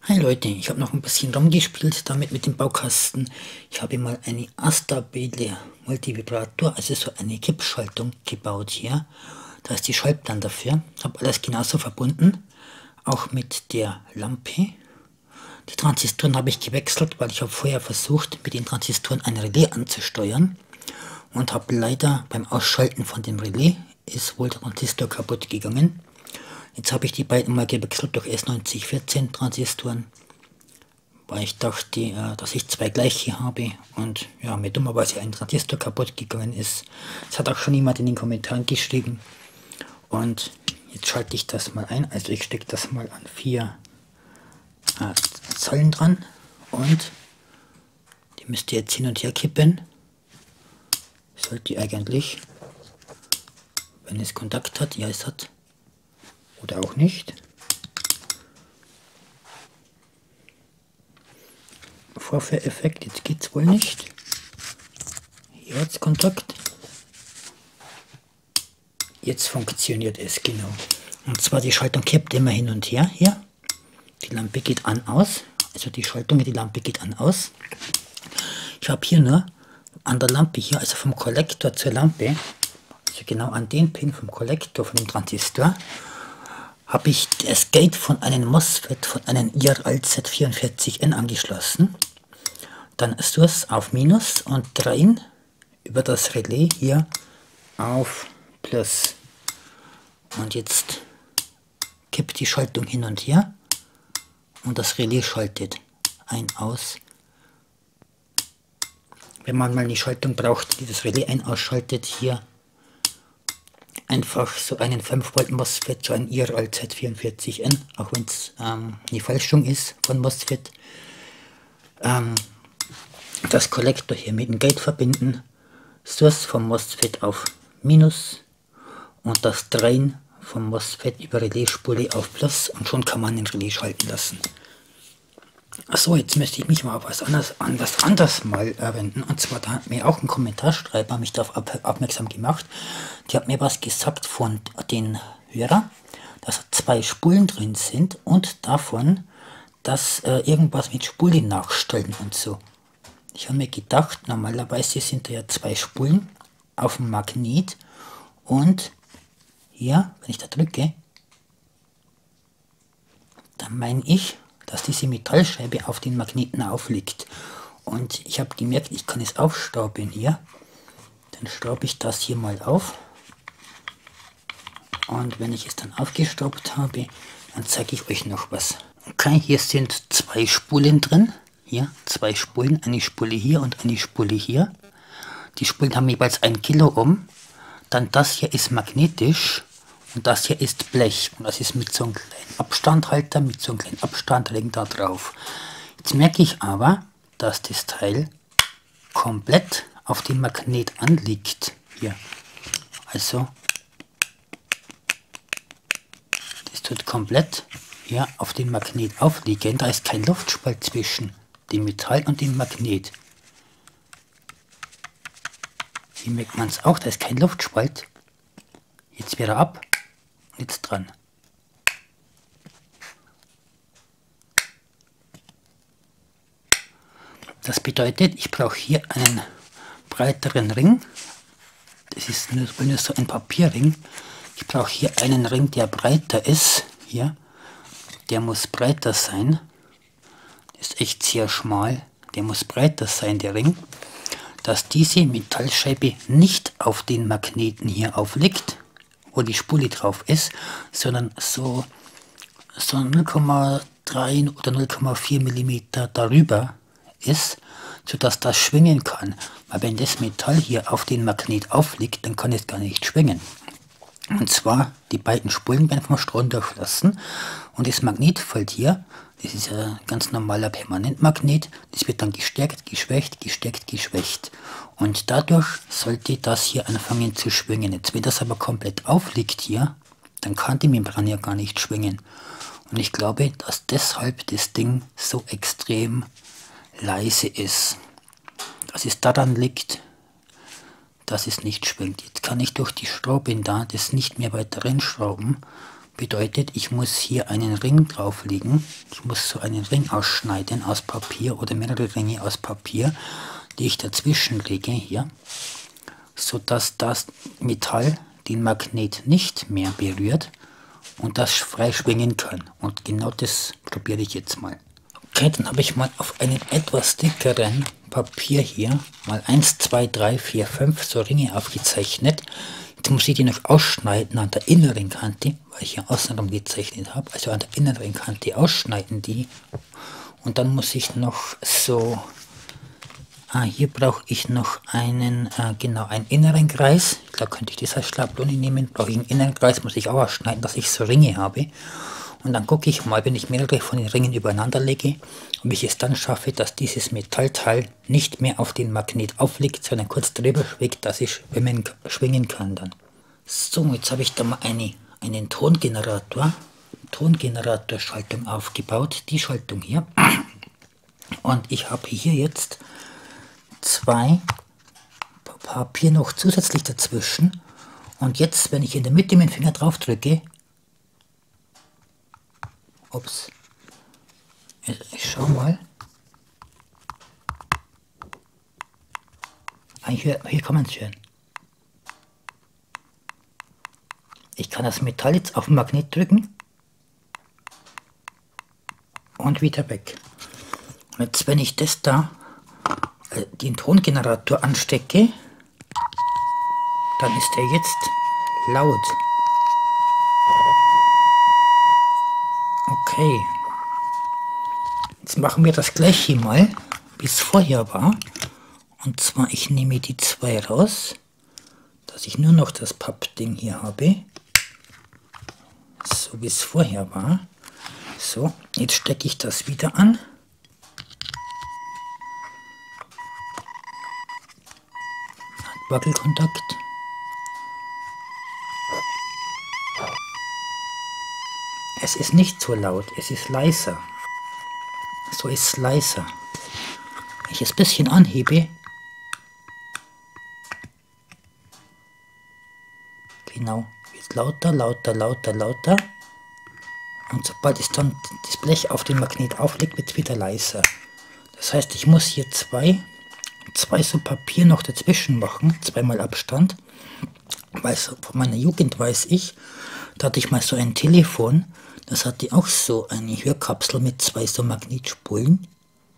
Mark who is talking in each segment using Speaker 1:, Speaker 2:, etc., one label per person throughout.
Speaker 1: Hi Leute, ich habe noch ein bisschen rumgespielt damit mit dem Baukasten. Ich habe mal eine Astabile Multivibrator, also so eine Kippschaltung gebaut hier. Da ist die Schaltplan dafür. Habe alles genauso verbunden, auch mit der Lampe. Die Transistoren habe ich gewechselt, weil ich habe vorher versucht, mit den Transistoren ein Relais anzusteuern. Und habe leider beim Ausschalten von dem Relais ist wohl der Transistor kaputt gegangen. Jetzt habe ich die beiden mal gewechselt durch S9014 Transistoren, weil ich dachte, dass ich zwei gleiche habe und ja, mir dummerweise ein Transistor kaputt gegangen ist. Das hat auch schon jemand in den Kommentaren geschrieben. Und jetzt schalte ich das mal ein. Also ich stecke das mal an 4 Zollen dran und die müsste jetzt hin und her kippen. Sollte eigentlich, wenn es Kontakt hat, ja es hat, oder auch nicht. Vorführeffekt, jetzt geht's wohl nicht. Hier hat's Kontakt. Jetzt funktioniert es, genau. Und zwar die Schaltung kippt immer hin und her, hier. Die Lampe geht an, aus. Also die Schaltung, die Lampe geht an, aus. Ich habe hier nur an der Lampe hier, also vom Kollektor zur Lampe, also genau an den Pin vom Kollektor von dem Transistor, habe ich das Gate von einem MOSFET, von einem IRL-Z44N angeschlossen. Dann Source auf Minus und Drain über das Relais hier auf Plus. Und jetzt kippt die Schaltung hin und her und das Relais schaltet ein, aus. Wenn man mal eine Schaltung braucht, die das Relais ein, ausschaltet, hier einfach so einen 5 Volt MOSFET, so ein IRL Z44N, auch wenn es eine Fälschung ist von MOSFET. Das Kollektor hier mit dem Gate verbinden, Source vom MOSFET auf Minus und das Drain vom MOSFET über Relaisspule auf Plus und schon kann man den Relais schalten lassen. Achso, jetzt möchte ich mich mal auf was anderes mal wenden. Und zwar, da hat mir auch ein Kommentarschreiber mich darauf aufmerksam gemacht. Die hat mir was gesagt von den Hörern, dass 2 Spulen drin sind und davon, dass irgendwas mit Spulen nachstellen und so. Ich habe mir gedacht, normalerweise sind da ja 2 Spulen auf dem Magnet und hier, wenn ich da drücke, dann meine ich, dass diese Metallscheibe auf den Magneten aufliegt. Und ich habe gemerkt, ich kann es aufstapeln hier. Dann staube ich das hier mal auf. Und wenn ich es dann aufgestaubt habe, dann zeige ich euch noch was. Okay, hier sind 2 Spulen drin. Hier 2 Spulen, eine Spule hier und eine Spule hier. Die Spulen haben jeweils 1 Kiloohm. Dann das hier ist magnetisch. Und das hier ist Blech und das ist mit so einem kleinen Abstandhalter, mit so einem kleinen Abstandring da drauf. Jetzt merke ich aber, dass das Teil komplett auf dem Magnet anliegt. Hier. Also, das tut komplett hier auf dem Magnet aufliegen. Da ist kein Luftspalt zwischen dem Metall und dem Magnet. Hier merkt man es auch, da ist kein Luftspalt. Jetzt wieder ab. Jetzt dran. Das bedeutet, ich brauche hier einen breiteren Ring. Das ist nur so ein Papierring. Ich brauche hier einen Ring, der breiter ist. Hier. Der muss breiter sein. Das ist echt sehr schmal. Der muss breiter sein, der Ring. Dass diese Metallscheibe nicht auf den Magneten hier aufliegt, wo die Spule drauf ist, sondern so 0,3 oder 0,4 mm darüber ist, sodass das schwingen kann. Weil wenn das Metall hier auf den Magnet aufliegt, dann kann es gar nicht schwingen. Und zwar, die beiden Spulen werden vom Strom durchflossen und das Magnetfeld hier, das ist ein ganz normaler Permanentmagnet, das wird dann gestärkt, geschwächt, gestärkt, geschwächt. Und dadurch sollte das hier anfangen zu schwingen. Jetzt, wenn das aber komplett aufliegt hier, dann kann die Membran ja gar nicht schwingen. Und ich glaube, dass deshalb das Ding so extrem leise ist. Dass es daran liegt, dass es nicht schwingt. Jetzt kann ich durch die Schrauben da das nicht mehr weiter reinschrauben, Bedeutet, ich muss hier einen Ring drauflegen. Ich muss so einen Ring ausschneiden aus Papier oder mehrere Ringe aus Papier, die ich dazwischen lege hier, sodass das Metall den Magnet nicht mehr berührt und das frei schwingen kann. Und genau das probiere ich jetzt mal. Okay, dann habe ich mal auf einem etwas dickeren Papier hier mal 1, 2, 3, 4, 5 so Ringe aufgezeichnet. Jetzt muss ich die noch ausschneiden an der inneren Kante, weil ich hier außenrum gezeichnet habe. Also an der inneren Kante ausschneiden die. Und dann muss ich noch so, hier brauche ich noch einen, genau, einen inneren Kreis. Da könnte ich das als Schablone nehmen. Brauche ich einen inneren Kreis, muss ich auch ausschneiden, dass ich so Ringe habe. Und dann gucke ich mal, wenn ich mehrere von den Ringen übereinander lege, ob ich es dann schaffe, dass dieses Metallteil nicht mehr auf den Magnet aufliegt, sondern kurz drüber schwingt, dass ich schwingen kann dann. So, jetzt habe ich da mal einen Tongenerator-Schaltung aufgebaut, die Schaltung hier. Und ich habe hier jetzt 2 Papier noch zusätzlich dazwischen. Und jetzt, wenn ich in der Mitte meinen Finger drauf drücke, ups, ich schau mal. Hier kann man es hören. Ich kann das Metall jetzt auf den Magnet drücken und wieder weg. Und jetzt, wenn ich das da, den Tongenerator anstecke, dann ist er jetzt laut. Okay. Jetzt machen wir das gleiche mal, wie es vorher war. Und zwar, ich nehme die 2 raus, dass ich nur noch das Pappding hier habe. So wie es vorher war. So, jetzt stecke ich das wieder an. Wackelkontakt. Es ist nicht so laut, es ist leiser. So ist es leiser. Wenn ich es ein bisschen anhebe, genau, wird lauter, lauter, lauter, lauter. Und sobald es dann das Blech auf den Magnet auflegt, wird es wieder leiser. Das heißt, ich muss hier zwei so Papier noch dazwischen machen, 2 mal Abstand. Weil so von meiner Jugend weiß ich, da hatte ich mal so ein Telefon, das hatte auch so eine Hörkapsel mit 2 so Magnetspulen.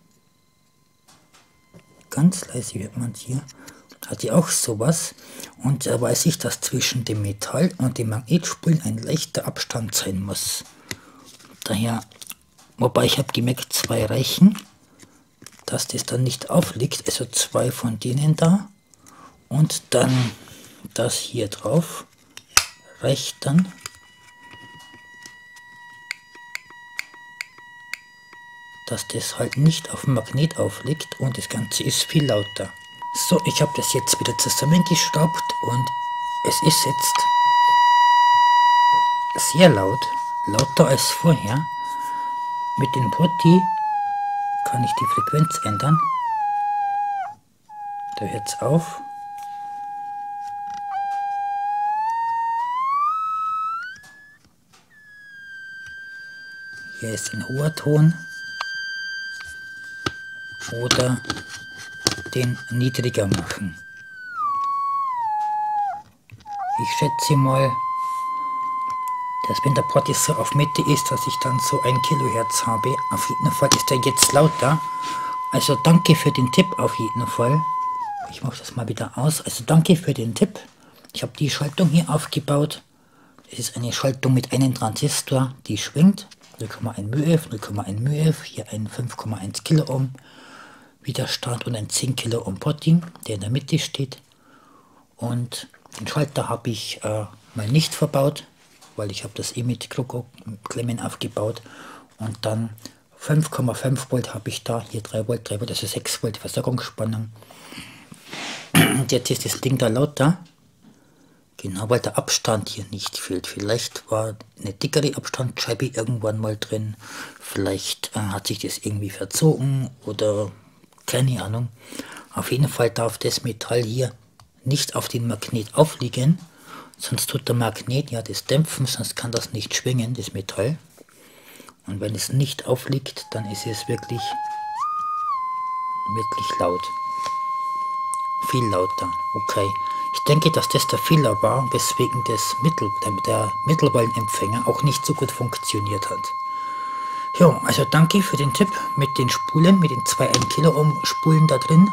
Speaker 1: Ganz leise hört man es hier. Hatte auch sowas. Und da weiß ich, dass zwischen dem Metall und den Magnetspulen ein leichter Abstand sein muss. Daher, wobei ich habe gemerkt, 2 reichen, dass das dann nicht aufliegt. Also 2 von denen da. Und dann das hier drauf reicht dann. Dass das halt nicht auf dem Magnet aufliegt und das Ganze ist viel lauter. So, ich habe das jetzt wieder zusammengeschraubt und es ist jetzt sehr laut, lauter als vorher. Mit dem Putty kann ich die Frequenz ändern. Da hört es auf. Hier ist ein hoher Ton. Oder den niedriger machen. Ich schätze mal, dass wenn der Pott so auf Mitte ist, dass ich dann so 1 Kilohertz habe. Auf jeden Fall ist er jetzt lauter. Also danke für den Tipp auf jeden Fall. Ich mache das mal wieder aus. Also danke für den Tipp. Ich habe die Schaltung hier aufgebaut. Das ist eine Schaltung mit einem Transistor, die schwingt. 0,1 μF, 0,1 μF, hier ein 5,1 Kiloohm Widerstand und ein 10 Kiloohm Potting, der in der Mitte steht. Und den Schalter habe ich mal nicht verbaut, weil ich habe das mit Kroko-Klemmen aufgebaut. Und dann 5,5 Volt habe ich da, hier 3 Volt, also 6 Volt Versorgungsspannung. Und jetzt ist das Ding da lauter. Genau, weil der Abstand hier nicht fehlt. Vielleicht war eine dickere Abstandsscheibe irgendwann mal drin. Vielleicht hat sich das irgendwie verzogen oder keine Ahnung. Auf jeden Fall darf das Metall hier nicht auf den Magnet aufliegen, Sonst tut der Magnet ja das dämpfen, sonst kann das nicht schwingen, das Metall. Und wenn es nicht aufliegt, dann ist es wirklich laut. Viel lauter. Okay. Ich denke, dass das der Fehler war, weswegen der Mittelwellenempfänger auch nicht so gut funktioniert hat. Ja, also danke für den Tipp mit den Spulen, mit den 2 1 Kiloohm Spulen da drin.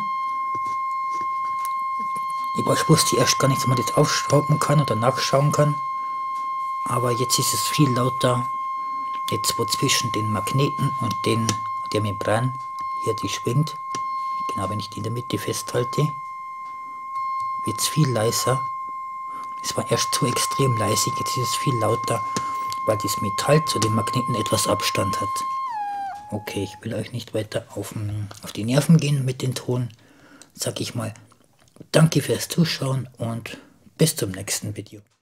Speaker 1: Ich wusste erst gar nicht, dass man das aufschrauben kann oder nachschauen kann. Aber jetzt ist es viel lauter. Jetzt wo zwischen den Magneten und der Membran hier die schwingt. Genau, wenn ich die in der Mitte festhalte, wird es viel leiser. Es war erst zu extrem leise, jetzt ist es viel lauter, weil das Metall zu den Magneten etwas Abstand hat. Okay, ich will euch nicht weiter auf die Nerven gehen mit dem Ton. Sag ich mal, danke fürs Zuschauen und bis zum nächsten Video.